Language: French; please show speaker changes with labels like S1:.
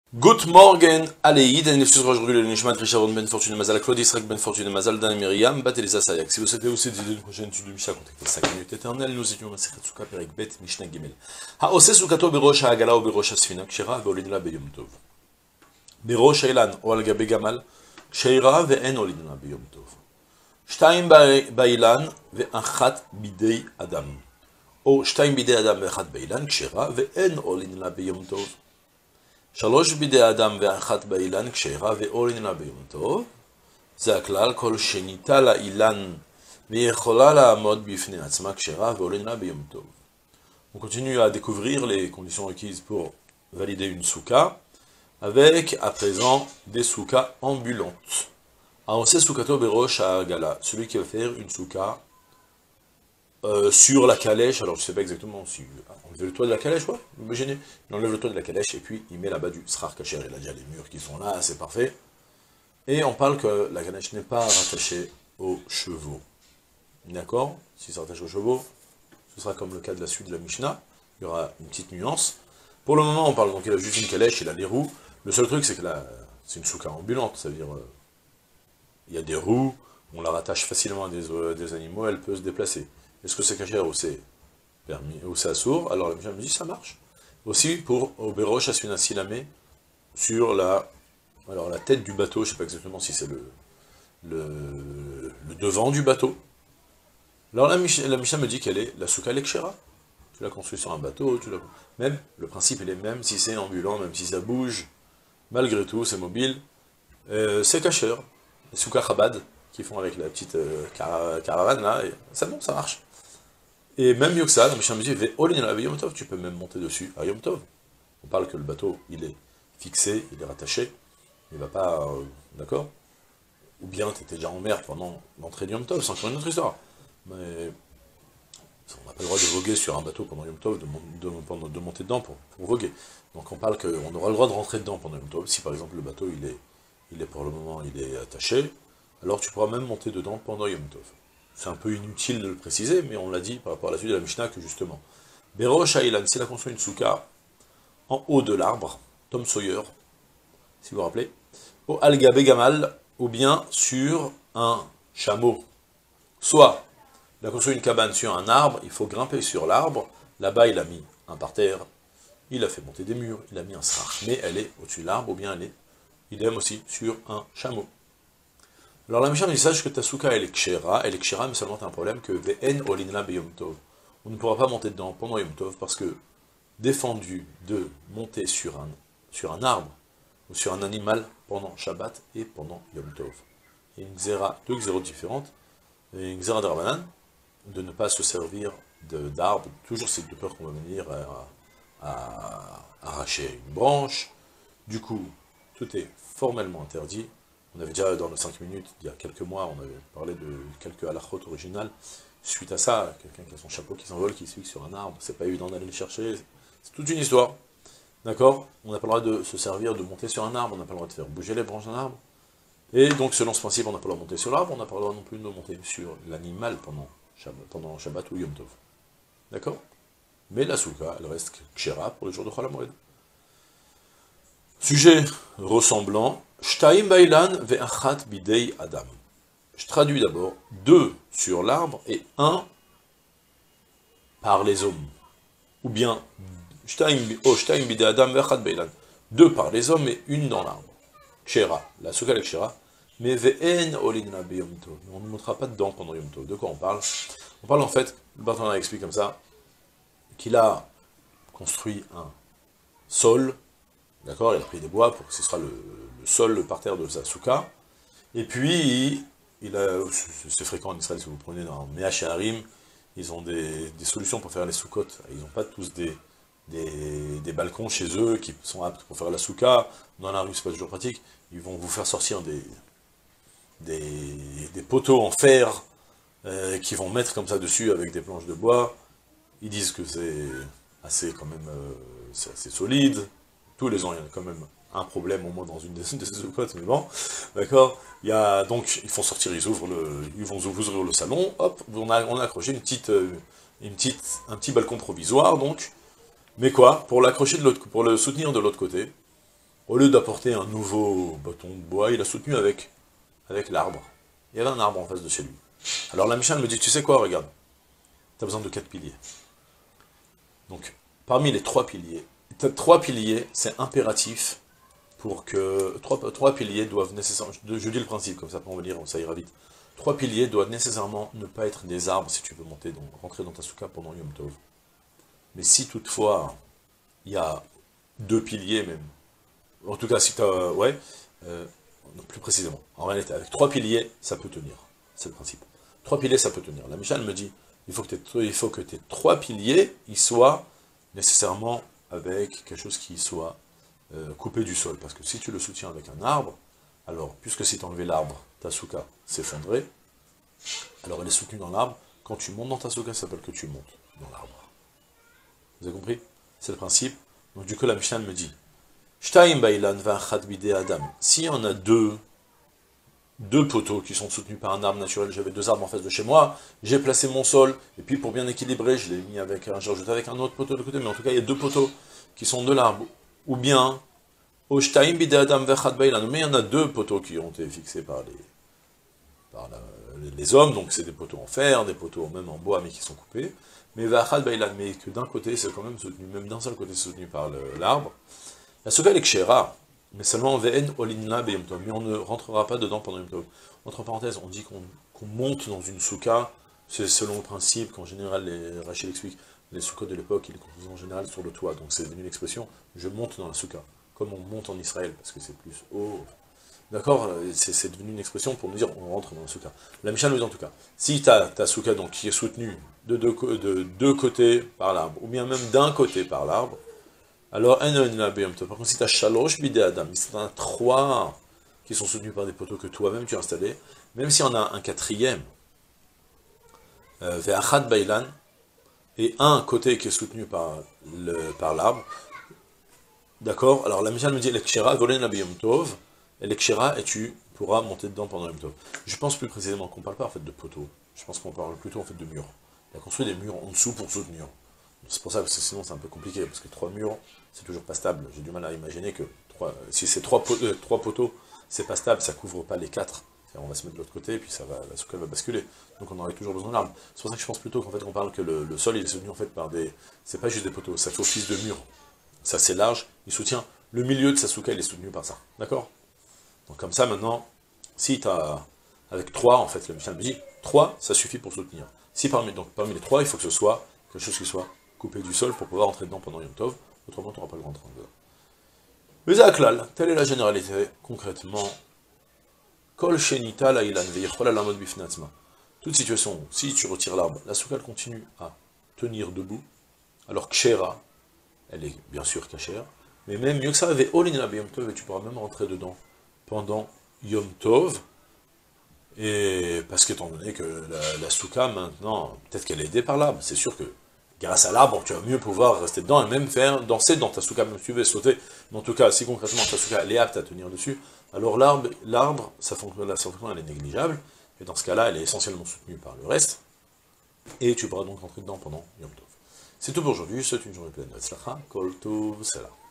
S1: Good morning, Aleïd, et nous aujourd'hui le Nishmat Richard Ben Fortune Mazal, Claude Israël Ben Fortune Mazal, Dan Myriam, Bat Elisa Sayak. Si vous souhaitez aussi aider une prochaine étude de Mishnah, contactez 5 minutes éternelles, nous étions à Sechet Souka, Perek Bet, Mishnah Gimel. Haose Soukato Berosh Hagala ou Berosh Asfina, Kshira, Veolinla Beyom Tov. Berosh Eilan, ou Al Gabe Gamal, Kshira, Ve'en Olinla Beyom Tov. Shtaim Bailan, Ve'achat Bidei Adam. Ou Shtaim Bidei Adam, Ve'achat Bailan, Kshira, Ve'en Olinla Beyom Tov. שלוש בידי אדם ואחת באילן כשרה ואורין לה ביום טוב, זה הכלל, כל שניתה לה אילן ויכולה לעמוד בפני עצמה כשרה ואורין לה ביום טוב. On continue à découvrir les conditions requises pour valider une souka, avec à présent des soukas ambulantes. Alors c'est soukato berosh ha'agala, celui qui va faire une souka sur la calèche, alors je ne sais pas exactement si enlever le toit de la calèche, quoi, imaginez, il enlève le toit de la calèche et puis il met là-bas du srar kacher, il a déjà les murs qui sont là, c'est parfait. Et on parle que la calèche n'est pas rattachée aux chevaux. D'accord? Si c'est rattaché aux chevaux, ce sera comme le cas de la suite de la Mishnah, il y aura une petite nuance. Pour le moment, on parle donc il a juste une calèche, il a les roues. Le seul truc, c'est que là, c'est une souka ambulante, ça veut dire il y a des roues, on la rattache facilement à des animaux, elle peut se déplacer. Est-ce que c'est caché ou c'est permis, ou c'est assourd? Alors la Mishnah me dit ça marche. Aussi pour Oberosh Asfina Silame sur la tête du bateau, je ne sais pas exactement si c'est le devant du bateau. Alors la Mishnah me dit qu'elle est la souka lekshera. Tu l'as construit sur un bateau, même le principe il est même si c'est ambulant, même si ça bouge, malgré tout c'est mobile, c'est kasher. Les souka chabad qui font avec la petite caravane là, c'est bon, ça marche. Et même mieux que ça, la Mishnah me dit, Yom Tov, tu peux même monter dessus à Yom Tov. On parle que le bateau, il est fixé, il est rattaché, il ne va pas, d'accord? Ou bien tu étais déjà en mer pendant l'entrée de Yom Tov, c'est encore une autre histoire. Mais on n'a pas le droit de voguer sur un bateau pendant Yom Tov, de monter dedans pour voguer. Donc on parle qu'on aura le droit de rentrer dedans pendant Yom Tov. Si par exemple le bateau, il est pour le moment, il est attaché, alors tu pourras même monter dedans pendant Yom Tov. C'est un peu inutile de le préciser, mais on l'a dit par rapport à la suite de la Mishnah que justement, Berosh Ha'ilan, s'il a construit une souka en haut de l'arbre, Tom Sawyer, si vous vous rappelez, au Al-Gabe Gamal, ou bien sur un chameau. Soit, il a construit une cabane sur un arbre, il faut grimper sur l'arbre, là-bas il a mis un parterre, il a fait monter des murs, il a mis un srar, mais elle est au-dessus de l'arbre, ou bien il aime aussi sur un chameau. Alors la Mishnah me dit, sache que ta souka elle est kshera, mais seulement tu as un problème que ve'en olinla beyom tov. On ne pourra pas monter dedans pendant Yom Tov, parce que défendu de monter sur un arbre, ou sur un animal pendant Shabbat et pendant Yom Tov. Il y a deux xéros différentes, et une xéra d'Arbanan, de ne pas se servir d'arbre, toujours c'est de peur qu'on va venir à arracher une branche. Du coup, tout est formellement interdit. On avait déjà, dans les 5 minutes, il y a quelques mois, on avait parlé de quelques halachot originales. Suite à ça, quelqu'un qui a son chapeau qui s'envole, qui se fixe sur un arbre, c'est pas évident d'aller le chercher. C'est toute une histoire. D'accord? On n'a pas le droit de se servir, de monter sur un arbre, on n'a pas le droit de faire bouger les branches d'un arbre. Et donc, selon ce principe, on n'a pas le droit de monter sur l'arbre, on n'a pas le droit non plus de monter sur l'animal pendant Shabbat ou Yom Tov. D'accord? Mais la souka, elle reste kshera pour le jour de Chol HaMoed. Sujet ressemblant, Shtaim Bailan ve'achat bidei Adam. Je traduis d'abord 2 sur l'arbre et 1 par les hommes. Ou bien Shtaim bidei Adam ve'achat Bailan. 2 par les hommes et 1 dans l'arbre. Kshera, la souka est kshera, mais ve'en olinna beyom tov. On ne montera pas dedans pendant Yom Tov. De quoi on parle? On parle en fait, le Barthénard explique comme ça, qu'il a construit un sol. D'accord, il a pris des bois pour que ce sera le sol, le parterre de sa souka. Et puis, c'est fréquent en Israël, si vous prenez dans Meach et Harim, ils ont des solutions pour faire les soukotes. Ils n'ont pas tous des balcons chez eux qui sont aptes pour faire la souka. Dans la rue, c'est pas toujours pratique. Ils vont vous faire sortir des poteaux en fer qui vont mettre comme ça dessus avec des planches de bois. Ils disent que c'est assez quand même c'est assez solide. Tous les ans, il y a quand même un problème au moins dans une de ces soukottes, mais bon, d'accord. Donc, ils font sortir, ils vont vous ouvrir le salon, hop, on a accroché un petit balcon provisoire, donc, mais quoi, pour l'accrocher pour le soutenir de l'autre côté, Au lieu d'apporter un nouveau bâton de bois, il a soutenu avec l'arbre. Il y avait un arbre en face de chez lui. Alors la Mishnah me dit, tu sais quoi, regarde, tu as besoin de 4 piliers. Donc, parmi les 3 piliers, 3 piliers, c'est impératif pour que... 3 piliers doivent nécessairement... Je dis le principe, comme ça on va lire, ça ira vite. 3 piliers doivent nécessairement ne pas être des arbres si tu veux rentrer dans ta souka pendant Yom Tov. Mais si toutefois, il y a 2 piliers même, en tout cas si tu as... Ouais, plus précisément. En réalité, avec 3 piliers, ça peut tenir. C'est le principe. 3 piliers, ça peut tenir. La Mishnah me dit, il faut que tes 3 piliers, ils soient nécessairement avec quelque chose qui soit coupé du sol. Parce que si tu le soutiens avec un arbre, alors, puisque si tu as enlevé l'arbre, ta souka s'effondrait, alors elle est soutenue dans l'arbre. Quand tu montes dans ta souka, ça s'appelle que tu montes dans l'arbre. Vous avez compris? C'est le principe. Donc du coup, la Mishnah me dit, Shtaim bailan va'achad bidei adam. Si on a deux poteaux qui sont soutenus par un arbre naturel, j'avais 2 arbres en face de chez moi, j'ai placé mon sol, et puis pour bien équilibrer, j'ai rajouté avec un autre poteau de côté, mais en tout cas, il y a 2 poteaux qui sont de l'arbre. Ou bien, au Shtaim bidei adam va'achad bailan, mais il y en a 2 poteaux qui ont été fixés par les hommes, donc c'est des poteaux en fer, des poteaux même en bois, mais qui sont coupés, mais va'achad bailan, mais que d'un côté, c'est quand même soutenu, même d'un seul côté, c'est soutenu par l'arbre. La souka elle est kshera, mais seulement VN olinla beyom tov, mais on ne rentrera pas dedans pendant Yom Tov. Entre parenthèses, on dit qu'on monte dans une souka, c'est selon le principe qu'en général, Rachel explique, les soukas de l'époque, ils les construisaient en général sur le toit, donc c'est devenu l'expression, je monte dans la souka, comme on monte en Israël, parce que c'est plus haut. D'accord, c'est devenu une expression pour nous dire on rentre dans la souka. La Mishnah nous dit en tout cas, si tu as ta souka donc, qui est soutenue de deux côtés par l'arbre, ou bien même d'un côté par l'arbre, alors, par contre, si tu as Shalosh bidei adam, si tu as 3 qui sont soutenus par des poteaux que toi-même tu as installés, même si on a un 4e, Ve'achad bailan, et un côté qui est soutenu par l'arbre, d'accord, alors la Mishnah nous dit l'ekshera, volen la biyom tov, et l'ekshera, et tu pourras monter dedans pendant Yom Tov. Je pense plus précisément qu'on ne parle pas en fait de poteaux, je pense qu'on parle plutôt en fait de murs. Il a construit des murs en dessous pour soutenir. C'est pour ça que sinon c'est un peu compliqué, parce que 3 murs, c'est toujours pas stable. J'ai du mal à imaginer que si c'est 3 poteaux, c'est pas stable, ça couvre pas les 4. On va se mettre de l'autre côté, et puis la souka va basculer. Donc on aurait toujours besoin d'armes. C'est pour ça que je pense plutôt qu'en fait on parle que le sol il est soutenu en fait par des... C'est pas juste des poteaux, ça fait office de mur. Ça c'est large, il soutient le milieu de sa souka, il est soutenu par ça. D'accord? Donc comme ça maintenant, si tu as... Avec 3, en fait, le Mishnah me dit, 3, ça suffit pour soutenir. Si parmi les 3, il faut que ce soit quelque chose qui soit coupé du sol pour pouvoir entrer dedans pendant Yom Tov, autrement tu n'auras pas le rentrer dedans. Vezaklal, telle est la généralité, concrètement. Kol shenita la ilan veyichol alamod bifnatzma. Toute situation, si tu retires l'arbre, la souka continue à tenir debout, alors kshera, elle est bien sûr kashère, mais même mieux que ça, ve'olin Yom Tov, et tu pourras même rentrer dedans pendant Yom Tov, et parce qu'étant donné que la souka maintenant, peut-être qu'elle est aidée par l'arbre, c'est sûr que grâce à l'arbre, tu vas mieux pouvoir rester dedans et même faire danser dans ta souka, même si tu veux sauter. Mais en tout cas, si concrètement ta souka elle est apte à tenir dessus, alors l'arbre, sa fonction elle est négligeable, et dans ce cas-là, elle est essentiellement soutenue par le reste, et tu pourras donc rentrer dedans pendant Yom Tov. C'est tout pour aujourd'hui, c'est une journée pleine de tzlacha, kol tov, c'est là.